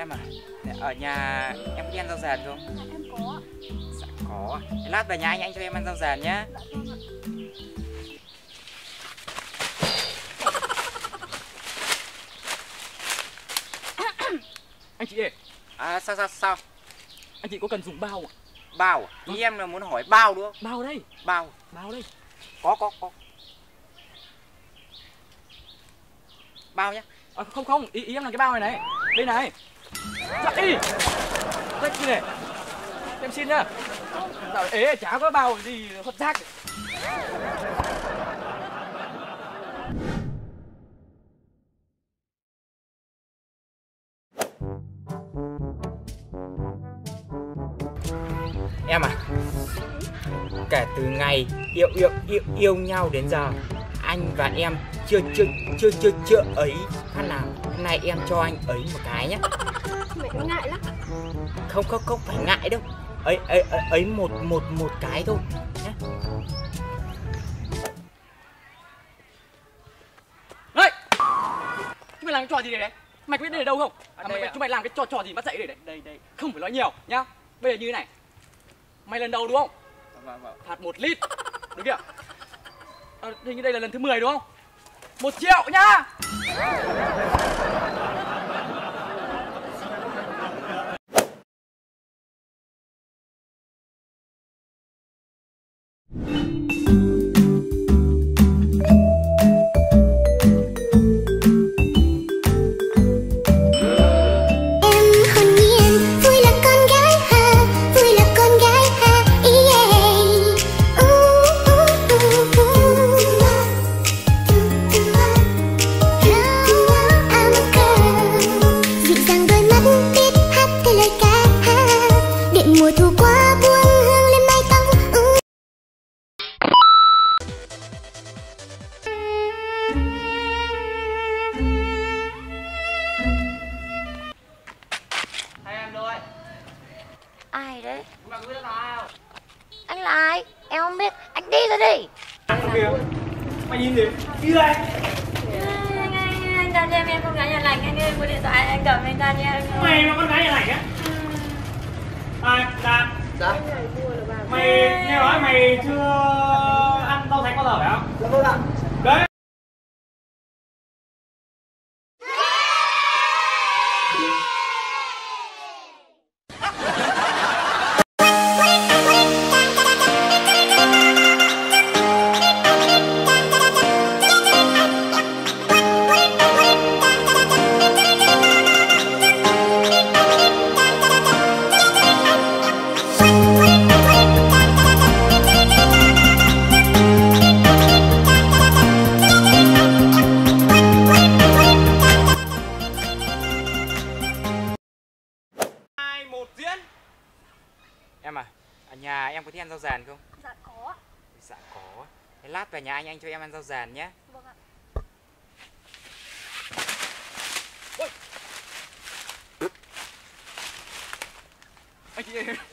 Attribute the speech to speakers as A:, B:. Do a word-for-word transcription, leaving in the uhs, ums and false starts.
A: Em à, ở nhà em có đi ăn rau ràn không?
B: Dạ em có.
A: Dạ có. Lát về nhà anh anh cho em ăn rau ràn nhá.
B: Dạ vâng ạ.
C: Anh chị ơi.
A: À sao sao sao?
C: Anh chị có cần dùng bao à?
A: Bao à? Ý em là muốn hỏi bao đúng không?
C: Bao đây.
A: Bao.
C: Bao đây.
A: Có có có. Bao nhá.
C: À, không không, ý, ý em là cái bao này này. Đây này. Dạ đi. Đây kia này. Em xin nhá. Dạo ế chả có bao gì hot rác.
A: Em à, kể từ ngày yêu yêu yêu yêu nhau đến giờ, anh và em chưa chưa chưa chưa chưa ấy phát nào. Hôm nay em cho anh ấy một cái nhé.
B: Mẹ có ngại lắm.
A: Không không không phải ngại đâu. Ấy ấy ấy, ấy một một một cái thôi nhé.
C: Đây. Chúng mày làm cái trò gì đây đấy? Mày có biết đây là đâu không? À,
A: đây
C: mày,
A: ạ.
C: chúng mày làm cái trò trò gì bắt dậy đây đấy? Đây đây, không phải nói nhiều nhá. Bây giờ như thế này. Mày lần đầu đúng không?
A: Vâng vâng.
C: Phạt một lít. Đúng chưa? À, hình như đây là lần thứ mười đúng không? Một triệu nhá.
B: Ai đấy?
A: Mà có biết nó ai không?
B: Anh là ai? Em không biết. Anh đi ra đi.
C: Kìa. Mày nhìn gì? Đi đây.
B: Anh, anh, anh ra cho em em con gái nhà lành. Anh ơi, mua điện thoại anh cầm anh ra nha.
C: Mày là con gái nhà lành á? Ai? Dạ.
A: Dạ.
C: Mày nghe nói mày chưa ăn rau thánh bao giờ phải không?
A: Dạ vâng ạ.
C: Đấy. Một diễn.
A: Em à, ở nhà em có thích ăn rau ràn không?
B: Dạ có.
A: Dạ có. Thế lát về nhà anh anh cho em ăn rau ràn nhé.
B: Vâng ạ.
C: Anh chị ơi.